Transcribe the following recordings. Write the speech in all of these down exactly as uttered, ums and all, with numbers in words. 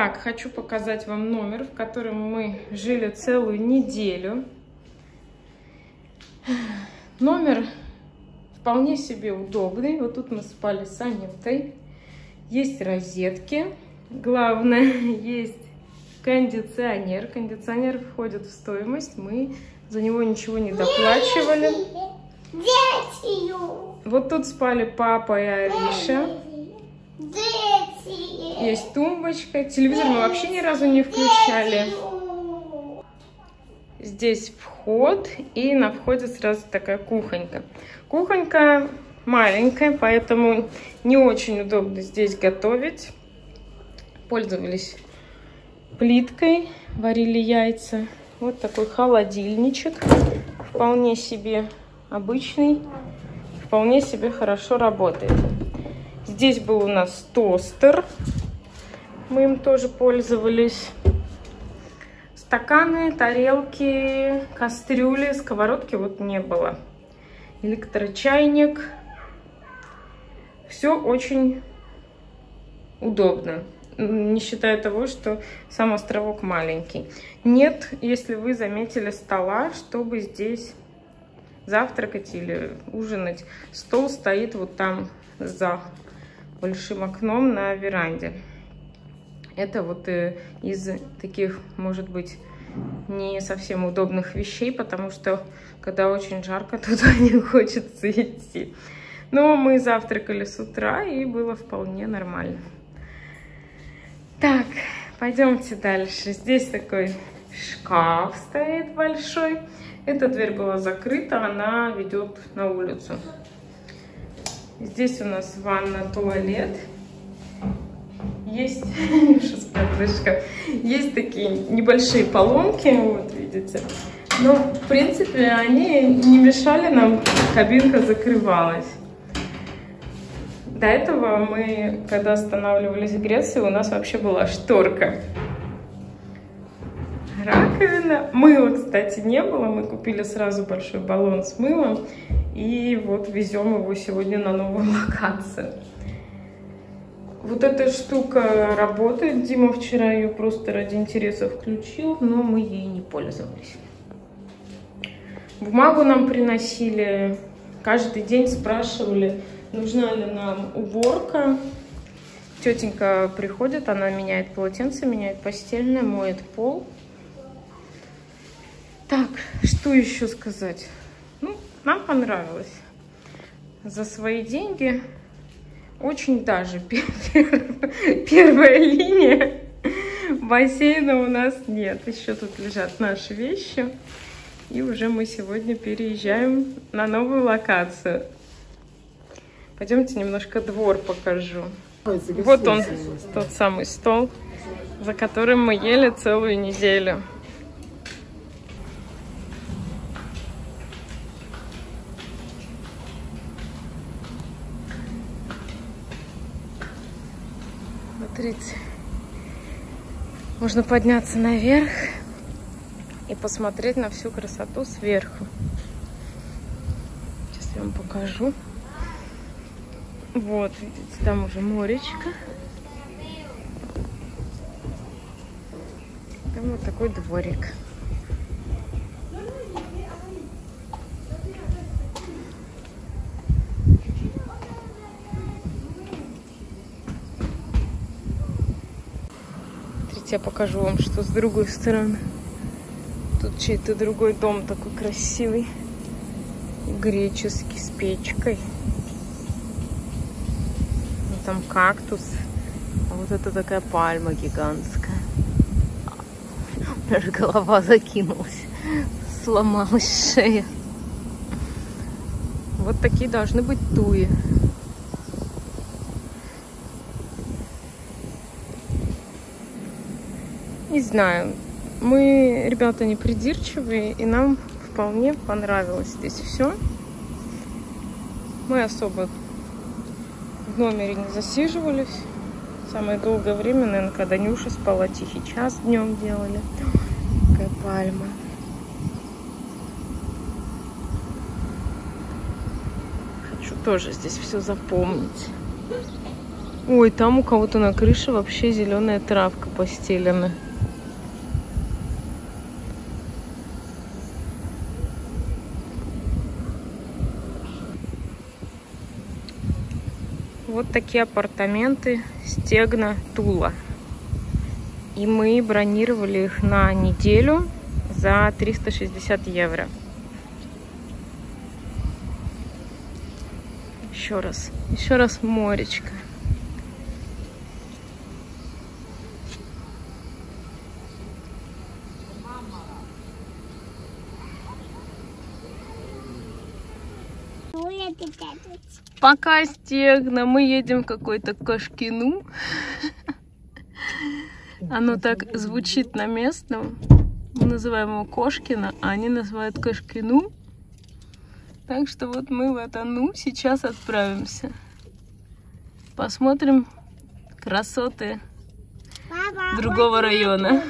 Так, хочу показать вам номер, в котором мы жили целую неделю. Номер вполне себе удобный. Вот тут мы спали с Анютой. Есть розетки. Главное, есть кондиционер. Кондиционер входит в стоимость. Мы за него ничего не доплачивали. Вот тут спали папа и Ариша. Есть тумбочка. Телевизор мы вообще ни разу не включали. Здесь вход, и на входе сразу такая кухонька. Кухонька маленькая, поэтому не очень удобно здесь готовить. Пользовались плиткой, варили яйца. Вот такой холодильничек, вполне себе обычный, вполне себе хорошо работает. Здесь был у нас тостер, мы им тоже пользовались. Стаканы, тарелки, кастрюли, сковородки вот не было. Электрочайник. Все очень удобно, не считая того, что сам островок маленький. Нет, если вы заметили, стола, чтобы здесь завтракать или ужинать. Стол стоит вот там за большим окном на веранде. Это вот из таких, может быть, не совсем удобных вещей, потому что, когда очень жарко, туда не хочется идти. Но мы завтракали с утра, и было вполне нормально. Так, пойдемте дальше. Здесь такой шкаф стоит большой. Эта дверь была закрыта, она ведет на улицу. Здесь у нас ванна, туалет. Есть, есть такие небольшие поломки, вот видите. Но, в принципе, они не мешали нам, кабинка закрывалась. До этого мы, когда останавливались в Греции, у нас вообще была шторка. Раковина. Мыла, кстати, не было. Мы купили сразу большой баллон с мылом. И вот везем его сегодня на новую локацию. Вот эта штука работает. Дима вчера ее просто ради интереса включил, но мы ей не пользовались. Бумагу нам приносили. Каждый день спрашивали, нужна ли нам уборка. Тетенька приходит, она меняет полотенце, меняет постельное, моет пол. Так, что еще сказать? Ну, нам понравилось. За свои деньги очень даже первая линия. Бассейна у нас нет. Еще тут лежат наши вещи. И уже мы сегодня переезжаем на новую локацию. Пойдемте немножко двор покажу. Вот он, тот самый стол, за которым мы ели целую неделю. Смотрите, можно подняться наверх и посмотреть на всю красоту сверху. Сейчас я вам покажу. Вот, видите, там уже моречко. Там вот такой дворик. Я покажу вам, что с другой стороны. Тут чей-то другой дом такой красивый. Греческий, с печкой. Вот там кактус. А вот это такая пальма гигантская. Даже голова закинулась. Сломалась шея. Вот такие должны быть туи. Не знаю, мы, ребята, не придирчивые, и нам вполне понравилось здесь все. Мы особо в номере не засиживались. Самое долгое время, наверное, когда Нюша спала, тихий час днем делали. Такая пальма. Хочу тоже здесь все запомнить. Ой, там у кого-то на крыше вообще зеленая травка постелена. Вот такие апартаменты Стегна, Тула. И мы бронировали их на неделю за триста шестьдесят евро. Еще раз, еще раз моречко. Пока, Стегна, мы едем в какой-то Кошкину. Оно так звучит на местном. Мы называем его Кошкино, а они называют Кошкину. Так что вот мы в это ну сейчас отправимся. Посмотрим красоты другого района.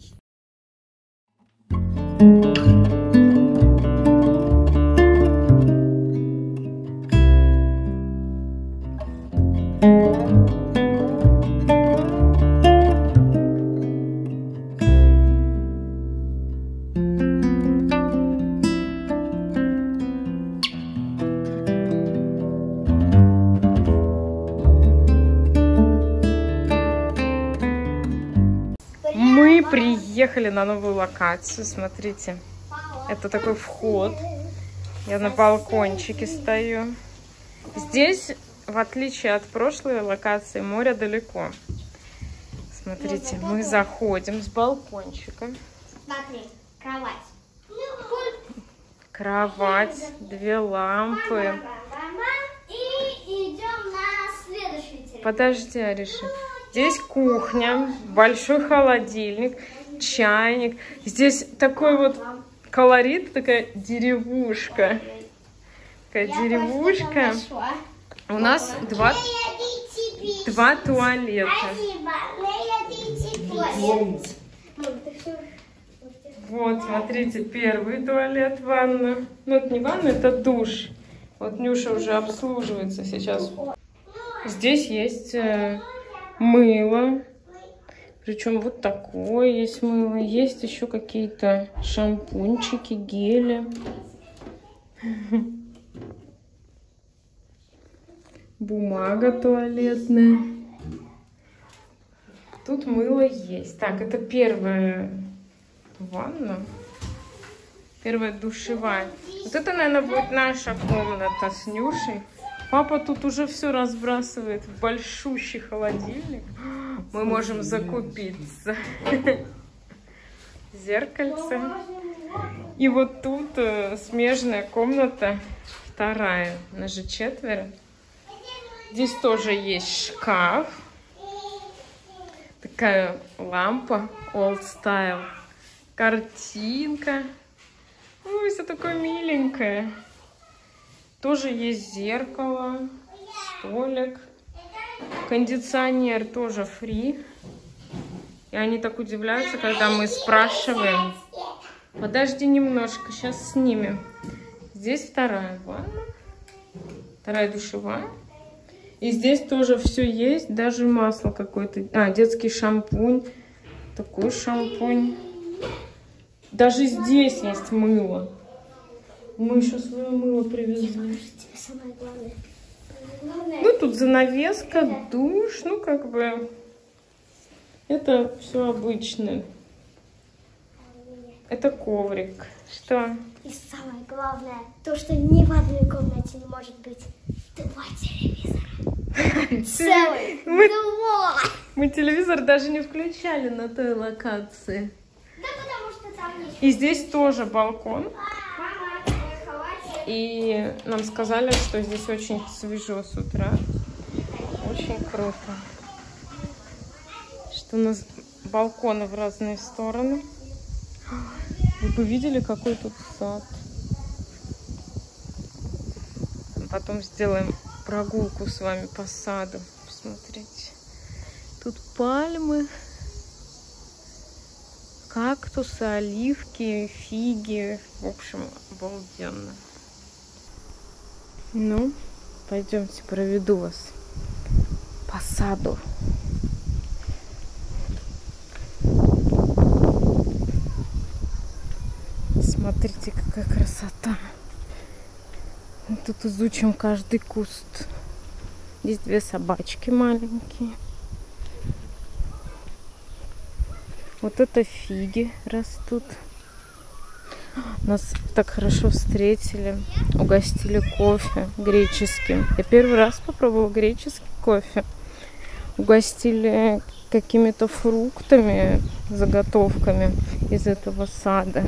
Мы приехали на новую локацию. Смотрите, это такой вход. Я на балкончике стою. Здесь, в отличие от прошлой локации, море далеко. Смотрите, мы заходим с балкончика. Смотри, кровать. Кровать, две лампы. И идем на следующую территорию. Подожди, Ариша. Здесь кухня, большой холодильник, чайник. Здесь такой вот колорит, такая деревушка. Такая деревушка. У нас два, два туалета. Вот, смотрите, первый туалет, ванна. Ну, это не ванна, это душ. Вот Нюша уже обслуживается сейчас. Здесь есть э, мыло. Причем вот такое есть мыло. Есть еще какие-то шампунчики, гели. Бумага туалетная. Тут мыло есть. Так, это первая ванна. Первая душевая. Вот это, наверное, будет наша комната с Нюшей. Папа тут уже все разбрасывает в большущий холодильник. Мы можем закупиться. Зеркальце. И вот тут смежная комната. Вторая. Нас же четверо. Здесь тоже есть шкаф. Такая лампа. Old style. Картинка. Ой, все такое миленькое. Тоже есть зеркало, столик, кондиционер тоже фри. И они так удивляются, когда мы спрашиваем. Подожди немножко, сейчас снимем. Здесь вторая ванна, вторая душевая. И здесь тоже все есть, даже масло какое-то. А, детский шампунь, такой шампунь. Даже здесь есть мыло. Мы еще свое мыло привезли. Ну, тут занавеска, душ, ну, как бы, это все обычное. Это коврик. Что? И самое главное, то, что ни в одной комнате не может быть два телевизора. Целых два! Мы телевизор даже не включали на той локации. Да, потому что там ничего. И здесь тоже балкон. И нам сказали, что здесь очень свежо с утра. Очень круто. Что у нас балконы в разные стороны. Вы бы видели, какой тут сад. Потом сделаем прогулку с вами по саду. Посмотрите. Тут пальмы, кактусы, оливки, фиги. В общем, обалденно. Ну, пойдемте, проведу вас по по саду. Смотрите, какая красота. Мы тут изучим каждый куст. Здесь две собачки маленькие. Вот это фиги растут. Нас так хорошо встретили, угостили кофе греческим. Я первый раз попробовала греческий кофе. Угостили какими-то фруктами, заготовками из этого сада.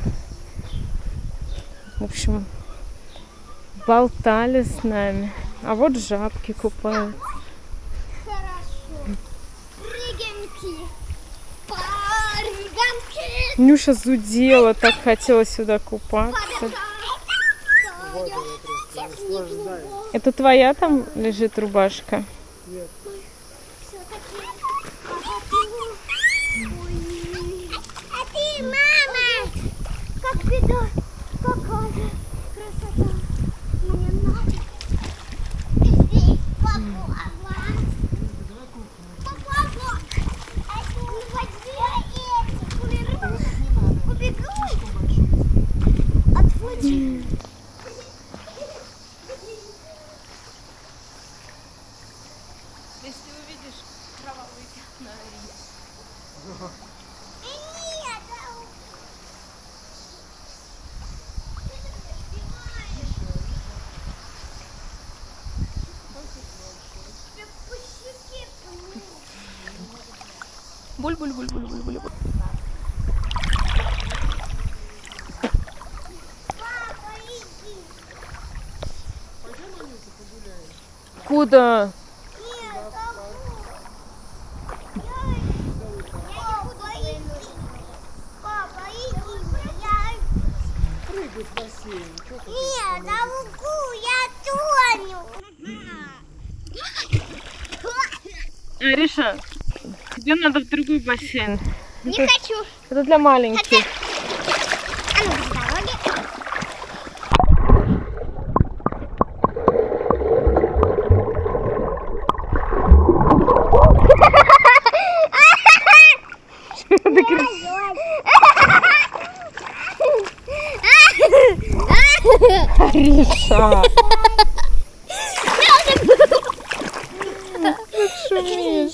В общем, болтали с нами. А вот жабки купают. Хорошо. Прыгамки. Прыгамки. Нюша зудела, так хотела сюда купаться. Это твоя там лежит рубашка? Нет. А ты, мама! Как беда! Какая красота! Мне надо. Здесь папа. Папа! Убегу! Отводи! Если увидишь кровавый пятна, Нет! буль-буль-буль-буль-буль-буль. Папа, иди! Пойдем, Анюта, погуляем? Куда? Нет, я, я не буду идти. Папа, иди! Я... Прыгай в бассейн. Чё ты Нет, на лугу я тоню. Ариша, тебе надо в другой бассейн. Не это, хочу. это для маленьких. А ну, с дороги. Ариша! Ты шумишь.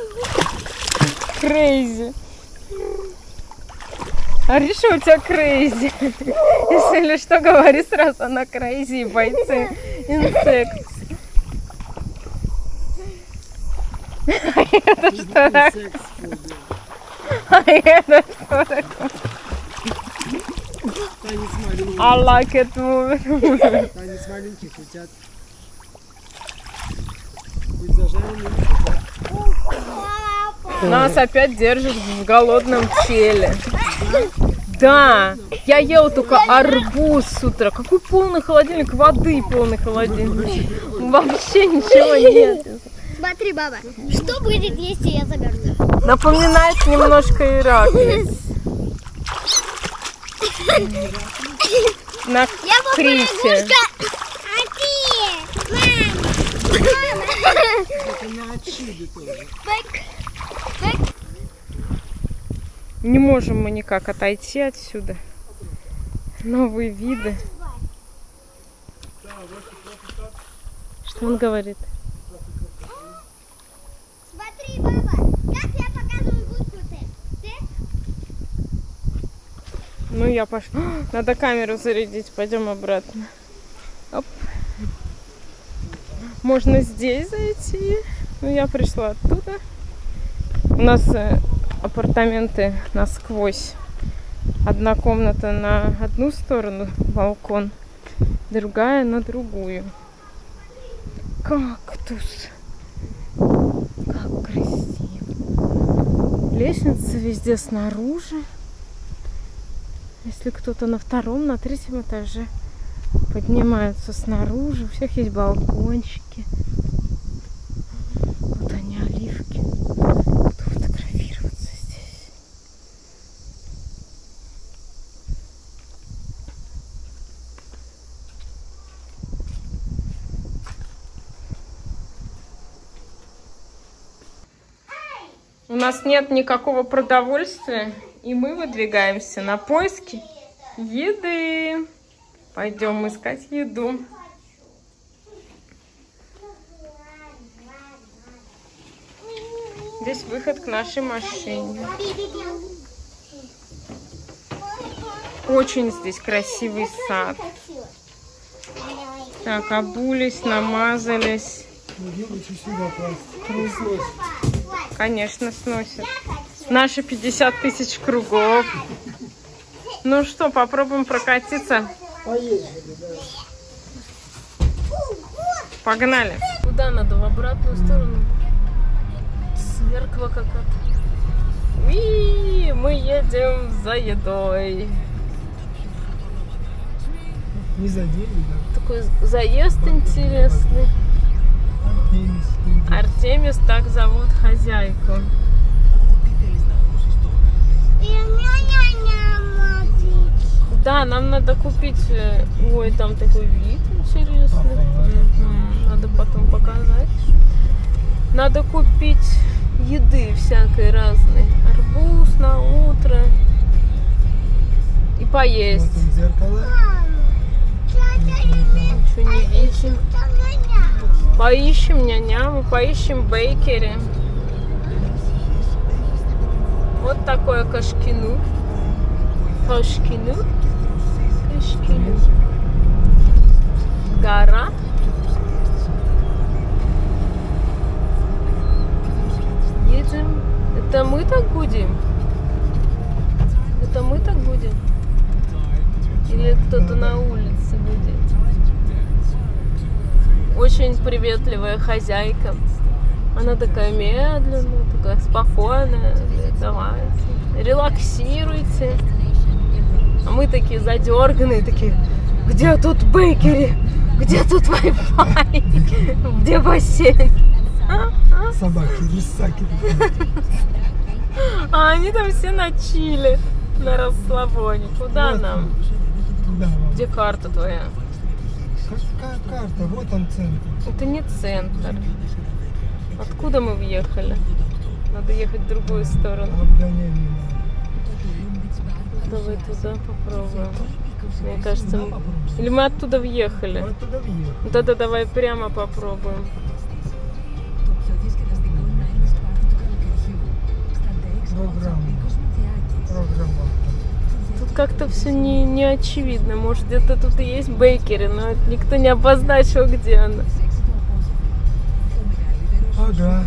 Крейзи. Ариша у тебя крейзи. Если что, говори сразу, она крейзи, бойцы. Инсект. Это что такое? А это что такое? Танец маленьких. I like it movie. Танец маленьких летят. Будь зажаренным, летят. Нас опять держат в голодном теле. Да, я ела только арбуз с утра. Какой полный холодильник воды, полный холодильник. Вообще ничего нет. Смотри, баба, что будет, если я замерзну? Напоминает немножко Ираклис. На Крите. А ты, мама, Это на отшибе тоже. Не можем мы никак отойти отсюда. Новые виды. Что он говорит? Смотри, баба, как я показываю гуску ты? Ты? Ну, я пошла. Надо камеру зарядить. Пойдем обратно. Оп. Можно здесь зайти. Ну, я пришла оттуда. У нас апартаменты насквозь. Одна комната на одну сторону, балкон, другая на другую. Кактус. Как красиво. Лестница везде снаружи. Если кто-то на втором, на третьем этаже поднимаются снаружи. У всех есть балкончики. Вот они, оливки. Буду фотографироваться здесь. нас нет никакого продовольствия, и мы выдвигаемся на поиски еды. Пойдем искать еду. Здесь выход к нашей машине. Очень здесь красивый сад. Так, обулись, намазались. Конечно, сносит. Наши пятьдесят тысяч кругов. Ну что, попробуем прокатиться? Погнали. Куда надо? В обратную сторону. Церковь какая-то. И мы едем за едой. Не за деньги, да? Такой заезд интересный. Артемис. Артемис, так зовут хозяйку. Да, нам надо купить... Ой, там такой вид интересный. Угу. Надо потом показать. Надо купить еды всякой разной. Арбуз на утро. И поесть. Вот там зеркало. Ничего не видим. Поищем няняму, поищем бейкери. Вот такое кашкину. Кашкину. Кашкину. Гора. Едем. Это мы так будем? Это мы так будем? Или кто-то на улице будет? Очень приветливая хозяйка. Она такая медленная, такая спокойная. Давайте, релаксируйте. А мы такие задерганные, такие: где тут бейкери? Где тут Wi-Fi? Где бассейн? Собаки, рисаки. А они там все на чили, на расслабоне. Куда Вот, нам? Туда вам. Где карта твоя? Какая карта? Вот он центр. Это не центр. Откуда мы въехали? Надо ехать в другую сторону. Обгоняй меня. Давай туда попробуем. Мне кажется, мы... или мы оттуда въехали? Вот туда въехали. Да-да, давай прямо попробуем. Программа. Программа. Тут как-то все не, не очевидно. Может, где-то тут и есть бейкери, но никто не обозначил, где она. Ага.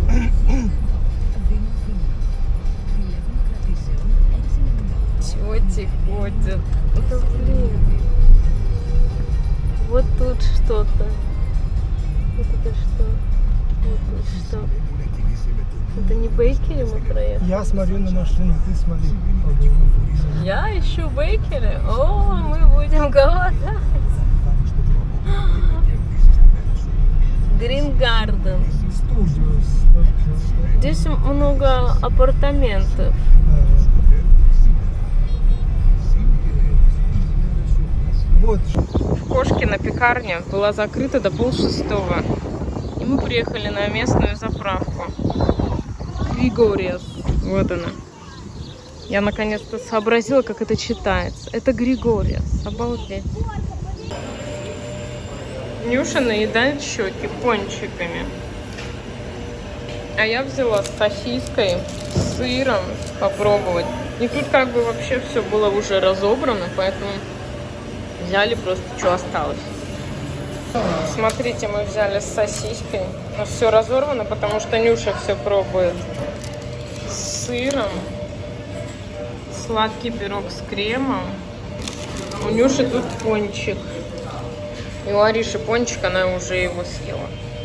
Чего те ходят? Да блин. Вот тут что-то. Вот это что? Вот тут что? Это не бейкери мы проехали? Я смотрю на машину, ты смотри. Я ищу бейкери? О, мы будем голодать. Green Garden. Студиос. Здесь много апартаментов. Вот. Кошкина пекарня была закрыта до полшестого. И мы приехали на местную заправку. Григориас. Вот она. Я наконец-то сообразила, как это читается. Это Григориас. Обалдеть. Нюша наедает щеки пончиками. А я взяла с сосиской, с сыром попробовать. И тут как бы вообще все было уже разобрано, поэтому взяли просто, что осталось. Смотрите, мы взяли с сосиской. Но все разорвано, потому что Нюша все пробует. С сыром. Сладкий пирог с кремом. У Нюши тут пончик. И у Ариши пончик, она уже его съела.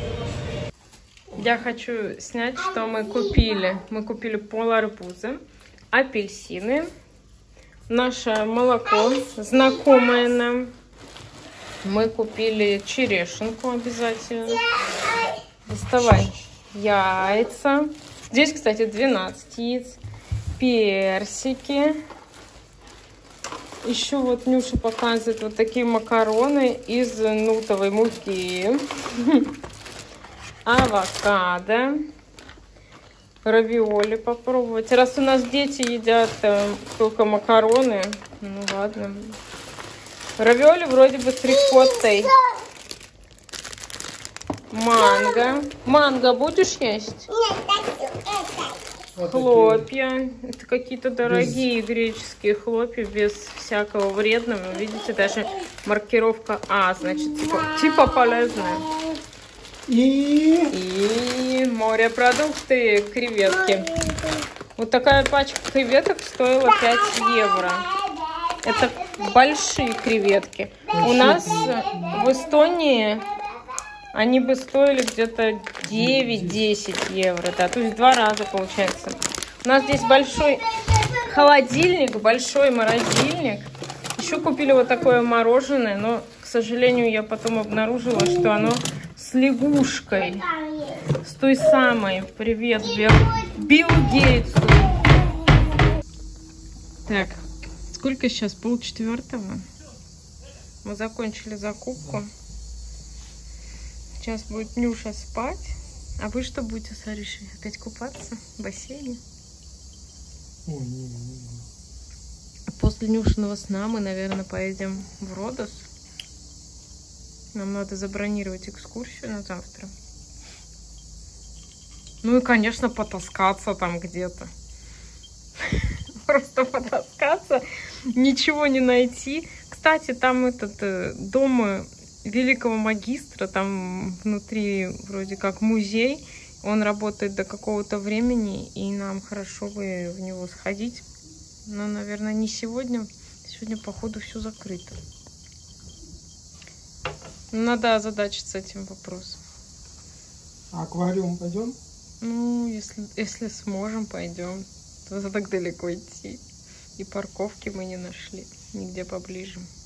Я хочу снять, что мы купили. Мы купили пол арбуза, апельсины, наше молоко, знакомое нам. Мы купили черешенку обязательно. Доставай. Яйца. Здесь, кстати, двенадцать яиц. Персики. Еще вот Нюша показывает вот такие макароны из нутовой муки. Авокадо. равиоли попробовать. Раз у нас дети едят э, только макароны, ну ладно. Равиоли вроде бы с рикоттой. Манго. Манго будешь есть? Вот Хлопья. Это какие-то дорогие без... греческие хлопья, без всякого вредного. Видите, даже маркировка А, значит, типа, типа полезная. И... И морепродукты, креветки. Вот такая пачка креветок стоила пять евро. Это большие креветки. У нас в Эстонии они бы стоили где-то девять-десять евро. Да, то есть два раза получается. У нас здесь большой холодильник, большой морозильник. Еще купили вот такое мороженое, но, к сожалению, я потом обнаружила, что оно с лягушкой. С той самой. Привет, Билл Гейтсу. Так, сколько сейчас? Полчетвертого. Мы закончили закупку. Сейчас будет Нюша спать. А вы что будете с Аришей? Опять купаться в бассейне? Ой, не, не, не. После Нюшиного сна мы, наверное, поедем в Родос. Нам надо забронировать экскурсию на завтра. Ну и, конечно, потаскаться там где-то. Просто потаскаться, ничего не найти. Кстати, там этот дом великого магистра, там внутри вроде как музей. Он работает до какого-то времени, и нам хорошо бы в него сходить. Но, наверное, не сегодня. Сегодня, походу, все закрыто. Надо озадачиться этим вопросом. А аквариум пойдем? Ну, если, если сможем, пойдем. То так далеко идти. И парковки мы не нашли. Нигде поближе.